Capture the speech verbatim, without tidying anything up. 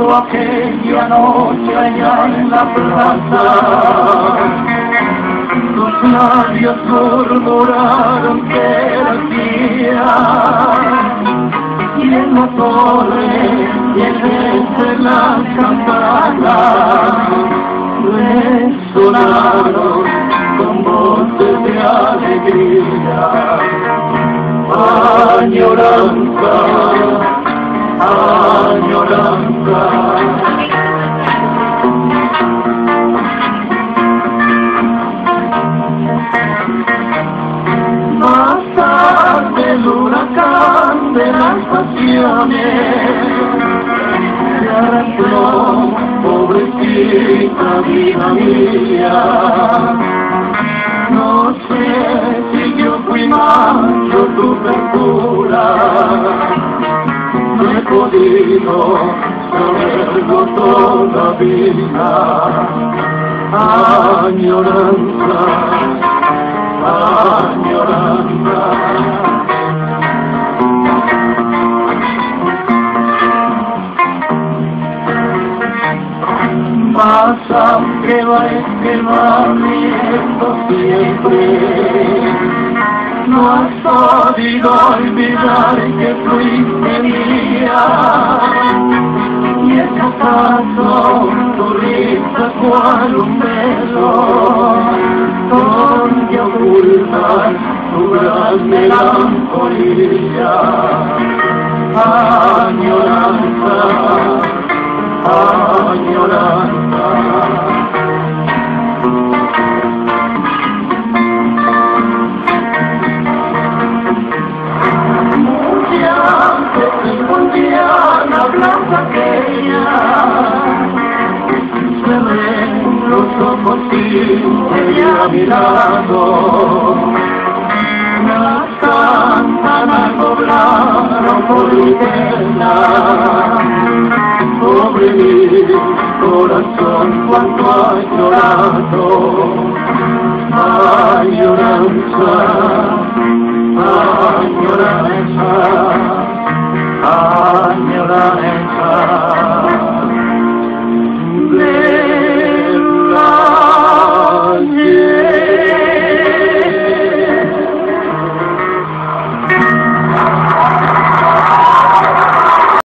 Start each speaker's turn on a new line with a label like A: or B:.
A: recuerdo aquella noche allá en la plaza. Tus labios murmuraron que era el día, y en la torre y entre las campanas resonaron con voces de alegría. Añoranza, añoranza. Más tarde el huracán de las pasiones se arrastró, pobrecita vida mía. No sé si yo fui macho tu ternura, no he podido saberlo todavía. Añoranza, añoranza. Mas aunque va esquivando siempre, no has podido olvidar que fuiste mía. Y es acaso tu risa cual un velo donde ocultar tu gran melancolía. Añoranza, añoranza. Muy antes respondía la plaza aquella, se ven los ojos y ella a mi lado. Las campanas doblaron por mi pena, sobre mi corazón cuanto ha llorado. Añoranza,